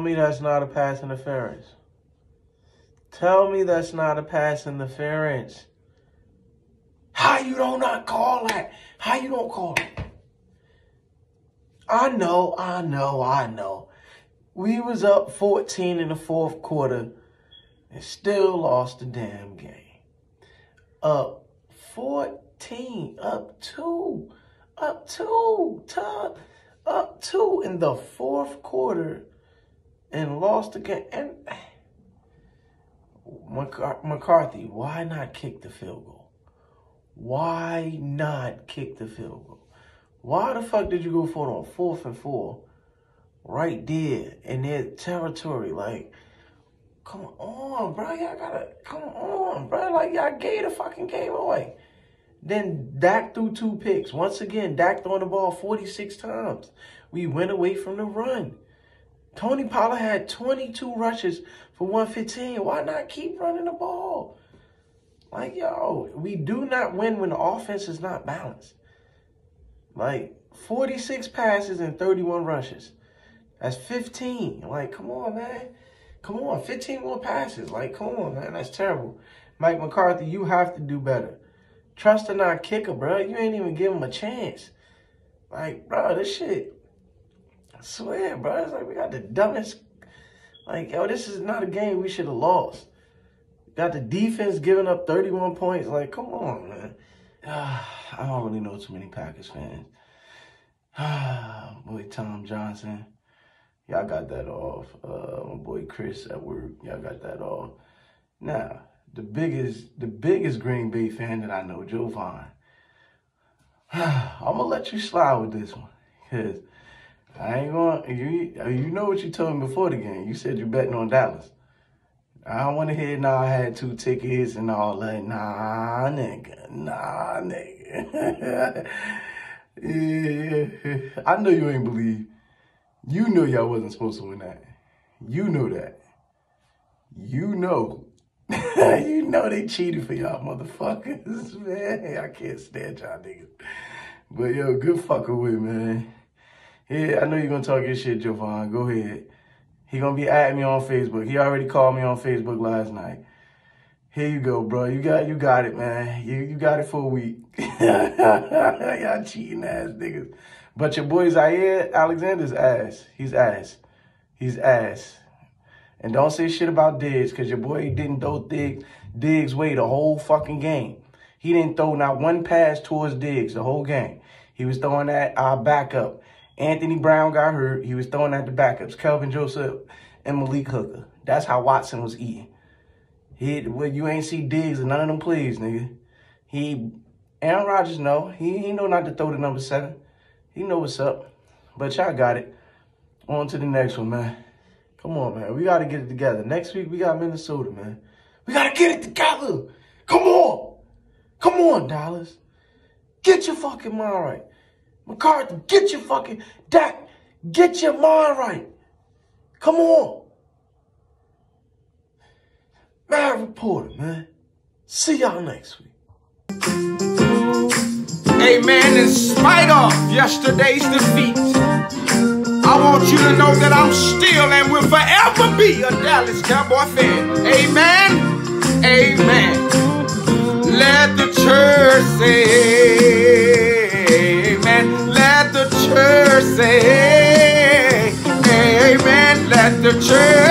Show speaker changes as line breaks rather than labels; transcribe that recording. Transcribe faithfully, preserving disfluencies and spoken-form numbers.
me that's not a pass interference. Tell me that's not a pass interference. How you don't not call that? How you don't call it? I know, I know, I know. We was up fourteen in the fourth quarter and still lost the damn game. Up fourteen, up two, up two, to, up two in the fourth quarter and lost the game. And McCarthy, why not kick the field goal? Why not kick the field goal? Why the fuck did you go for it on fourth and four right there in their territory? Like, come on, bro. Y'all gotta, come on, bro. Like, y'all gave the fucking game away. Then Dak threw two picks. Once again, Dak throwing the ball forty-six times. We went away from the run. Tony Pollard had twenty-two rushes for one fifteen. Why not keep running the ball? Like, yo, we do not win when the offense is not balanced. Like, forty-six passes and thirty-one rushes. That's fifteen. Like, come on, man. Come on, fifteen more passes. Like, come on, man. That's terrible. Mike McCarthy, you have to do better. Trust in our kicker, bro. You ain't even give him a chance. Like, bro, this shit, I swear, bro. It's like we got the dumbest. Like, yo, this is not a game we should have lost. Got the defense giving up thirty-one points. Like, come on, man. Uh, I don't really know too many Packers fans. Uh, boy, Tom Johnson. Y'all got that off. Uh, my boy Chris at work. Y'all got that off. Now, the biggest, the biggest Green Bay fan that I know, Joe Vaughn. I'm gonna let you slide with this one, cause I ain't gonna. You, you know what you told me before the game. You said you're betting on Dallas. I don't want to hear, nah, I had two tickets and all that. Nah, nigga. Nah, nigga. Yeah. I know you ain't believe. You know y'all wasn't supposed to win that. You know that. You know. You know they cheated for y'all motherfuckers, man. I can't stand y'all niggas. But, yo, good fucking with, man. Yeah, I know you're going to talk your shit, Javon. Go ahead. He gonna be at me on Facebook. He already called me on Facebook last night. Here you go, bro. You got you got it, man. You you got it for a week. Y'all cheating ass niggas. But your boy Zaire Alexander's ass. He's ass. He's ass. And don't say shit about Diggs, because your boy didn't throw Diggs, Diggs' way the whole fucking game. He didn't throw not one pass towards Diggs the whole game. He was throwing at our backup. Anthony Brown got hurt. He was throwing at the backups, Kelvin Joseph and Malik Hooker. That's how Watson was eating. He, well, you ain't see Diggs in none of them plays, nigga. He, Aaron Rodgers know. He, he know not to throw the number seven. He know what's up. But y'all got it. On to the next one, man. Come on, man. We got to get it together. Next week, we got Minnesota, man. We got to get it together. Come on. Come on, Dallas. Get your fucking mind right. McCarthy, get your fucking, Dak, get your mind right. Come on. Mad Reporter, man. See y'all next week.
Hey, man, in spite of yesterday's defeat, I want you to know that I'm still and will forever be a Dallas Cowboy fan. Amen. Amen. Let the church say amen. Let the church say amen. Let the church